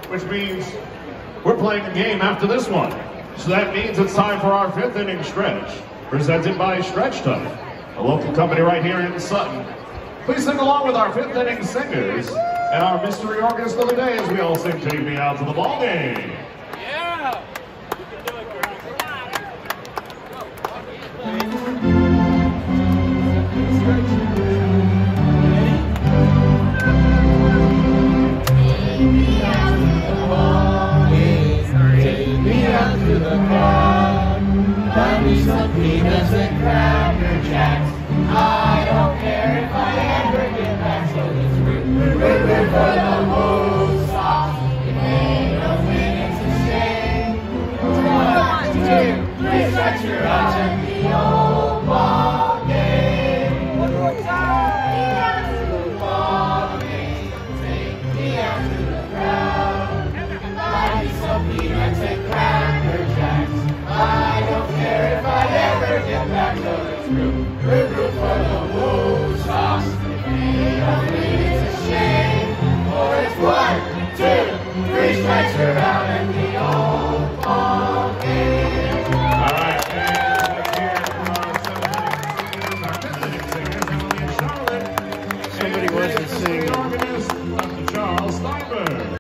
which means we're playing a game after this one. So that means it's time for our 5th inning stretch, presented by Stretch Time, a local company right here in Sutton. Please sing along with our 5th inning singers and our mystery organist of the day as we all sing "Take Me Out to the Ball Game." Yeah! To the park, buy me some peanuts and Cracker Jacks. I don't care if I ever get back, so let's root for the Woo Sox. If they don't win, it's a shame. 1, 2, 3, strikes, you're out at the old ball game. One more time. To the ball game, take me out to the crowd. Buy me some peanuts and Cracker Jacks. I don't care if I ever get back, so let's root for the Woo Sox. If they don't win, it's a shame. Or it's 1, 2, 3 strikes, you're out and